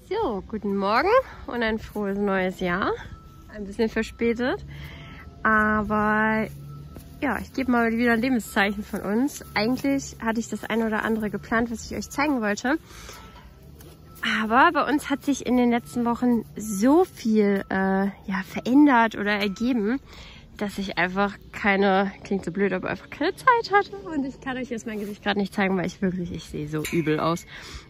So, guten Morgen und ein frohes neues Jahr. Ein bisschen verspätet, aber ja, ich gebe mal wieder ein Lebenszeichen von uns. Eigentlich hatte ich das eine oder andere geplant, was ich euch zeigen wollte. Aber bei uns hat sich in den letzten Wochen so viel verändert oder ergeben, dass ich einfach klingt so blöd, aber einfach keine Zeit hatte. Und ich kann euch jetzt mein Gesicht gerade nicht zeigen, weil ich sehe so übel aus.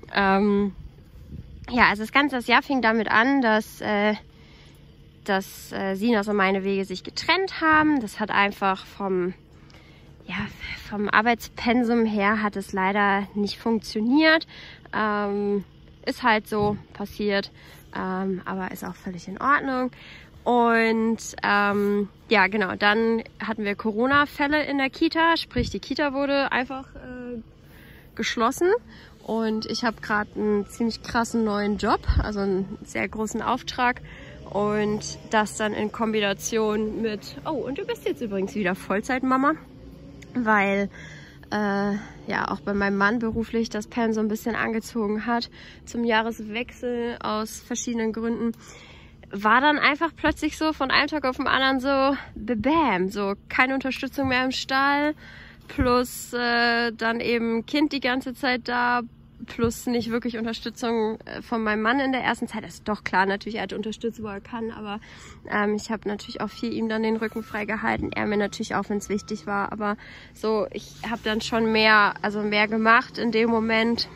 Also das Jahr fing damit an, dass Sinas und meine Wege sich getrennt haben. Das hat einfach vom Arbeitspensum her hat es leider nicht funktioniert. Ist halt so passiert, aber ist auch völlig in Ordnung. Und dann hatten wir Corona-Fälle in der Kita, sprich die Kita wurde einfach geschlossen. Und ich habe gerade einen ziemlich krassen neuen Job, also einen sehr großen Auftrag. Und das dann in Kombination mit, und du bist jetzt übrigens wieder Vollzeitmama, weil auch bei meinem Mann beruflich das Pensum ein bisschen angezogen hat zum Jahreswechsel aus verschiedenen Gründen. War dann einfach plötzlich so von einem Tag auf den anderen so, bam, so keine Unterstützung mehr im Stall, plus dann eben Kind die ganze Zeit da, plus nicht wirklich Unterstützung von meinem Mann in der ersten Zeit. Das ist doch klar, natürlich, er hat unterstützt, wo er kann, aber ich habe natürlich auch viel ihm dann den Rücken frei gehalten. Er mir natürlich auch, wenn es wichtig war, aber so, ich habe dann schon mehr gemacht in dem Moment.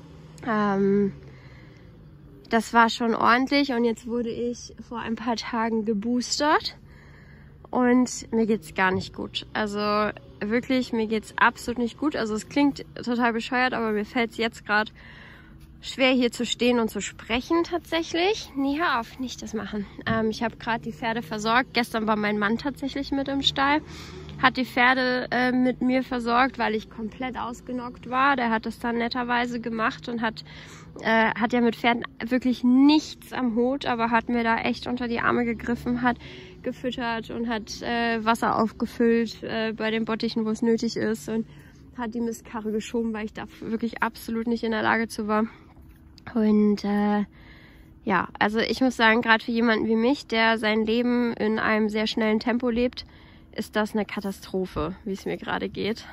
Das war schon ordentlich und jetzt wurde ich vor ein paar Tagen geboostert und mir geht's gar nicht gut. Also wirklich, mir geht's absolut nicht gut. Also es klingt total bescheuert, aber mir fällt es jetzt gerade schwer, hier zu stehen und zu sprechen tatsächlich. Nee, hör auf, nicht das machen. Ich habe gerade die Pferde versorgt. Gestern war mein Mann tatsächlich mit im Stall. Hat die Pferde mit mir versorgt, weil ich komplett ausgenockt war. Der hat das dann netterweise gemacht und hat ja mit Pferden wirklich nichts am Hut, aber hat mir da echt unter die Arme gegriffen, hat gefüttert und hat Wasser aufgefüllt bei den Bottichen, wo es nötig ist, und hat die Mistkarre geschoben, weil ich da wirklich absolut nicht in der Lage zu war. Und also ich muss sagen, gerade für jemanden wie mich, der sein Leben in einem sehr schnellen Tempo lebt, ist das eine Katastrophe, wie es mir gerade geht.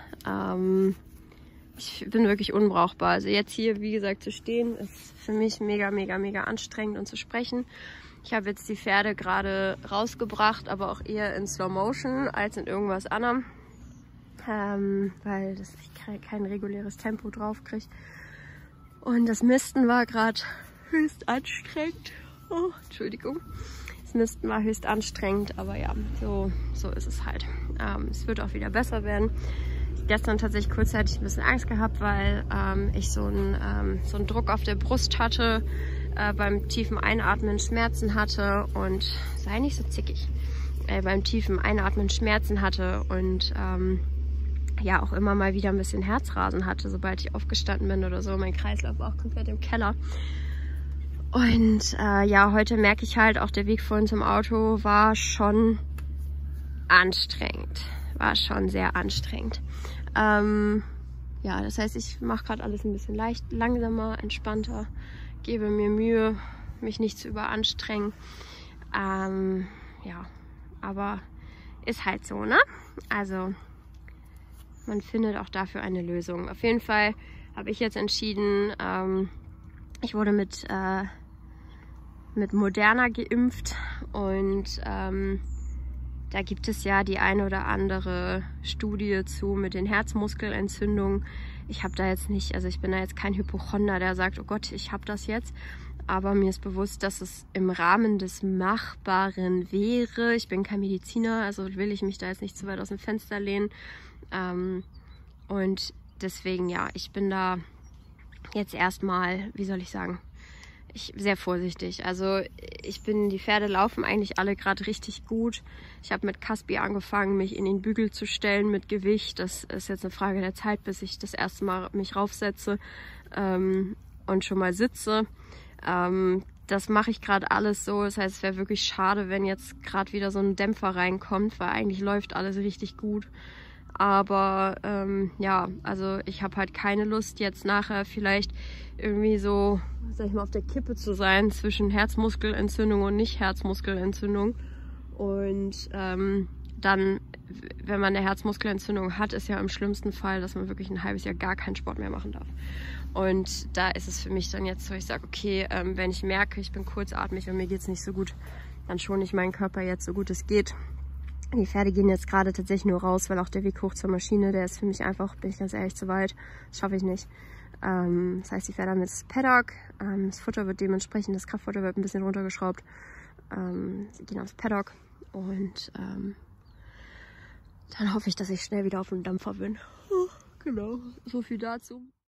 Ich bin wirklich unbrauchbar. Also jetzt hier, wie gesagt, zu stehen, ist für mich mega, mega, mega anstrengend, und zu sprechen. Ich habe jetzt die Pferde gerade rausgebracht, aber auch eher in Slow Motion als in irgendwas anderem, weil ich kein reguläres Tempo drauf kriege. Und das Misten war gerade höchst anstrengend. Oh, Entschuldigung. Das Misten war höchst anstrengend, aber ja, so ist es halt. Es wird auch wieder besser werden. Gestern tatsächlich kurzzeitig ein bisschen Angst gehabt, weil ich so einen Druck auf der Brust hatte, beim tiefen Einatmen Schmerzen hatte und sei nicht so zickig. Beim tiefen Einatmen Schmerzen hatte und auch immer mal wieder ein bisschen Herzrasen hatte, sobald ich aufgestanden bin oder so. Mein Kreislauf war auch komplett im Keller. Und heute merke ich halt, auch der Weg vorhin zum Auto war schon anstrengend. War schon sehr anstrengend. Das heißt, ich mache gerade alles ein bisschen langsamer, entspannter, gebe mir Mühe, mich nicht zu überanstrengen. Aber ist halt so, ne? Also man findet auch dafür eine Lösung. Auf jeden Fall habe ich jetzt entschieden, ich wurde mit Moderna geimpft, und da gibt es ja die eine oder andere Studie zu mit den Herzmuskelentzündungen. Ich habe da jetzt nicht, also ich bin da jetzt kein Hypochonder, der sagt, oh Gott, ich habe das jetzt. Aber mir ist bewusst, dass es im Rahmen des Machbaren wäre. Ich bin kein Mediziner, also will ich mich da jetzt nicht zu weit aus dem Fenster lehnen. Und deswegen, ich bin da jetzt erstmal, wie soll ich sagen, sehr vorsichtig. Also die Pferde laufen eigentlich alle gerade richtig gut. Ich habe mit Caspi angefangen, mich in den Bügel zu stellen mit Gewicht. Das ist jetzt eine Frage der Zeit, bis ich das erste Mal mich raufsetze und schon mal sitze. Das mache ich gerade alles so. Das heißt, es wäre wirklich schade, wenn jetzt gerade wieder so ein Dämpfer reinkommt, weil eigentlich läuft alles richtig gut. Aber ja, also ich habe halt keine Lust, jetzt nachher vielleicht irgendwie so, sag ich mal, auf der Kippe zu sein zwischen Herzmuskelentzündung und Nicht-Herzmuskelentzündung. Und dann, wenn man eine Herzmuskelentzündung hat, ist ja im schlimmsten Fall, dass man wirklich ein halbes Jahr gar keinen Sport mehr machen darf. Und da ist es für mich dann jetzt so, ich sage, okay, wenn ich merke, ich bin kurzatmig und mir geht es nicht so gut, dann schone ich meinen Körper jetzt so gut es geht. Die Pferde gehen jetzt gerade tatsächlich nur raus, weil auch der Weg hoch zur Maschine, der ist für mich einfach, bin ich ganz ehrlich, zu weit. Das schaffe ich nicht. Das heißt, die Pferde haben jetzt Paddock. Das Futter wird dementsprechend, das Kraftfutter wird ein bisschen runtergeschraubt. Sie gehen aufs Paddock und dann hoffe ich, dass ich schnell wieder auf dem Dampfer bin. Genau, so viel dazu.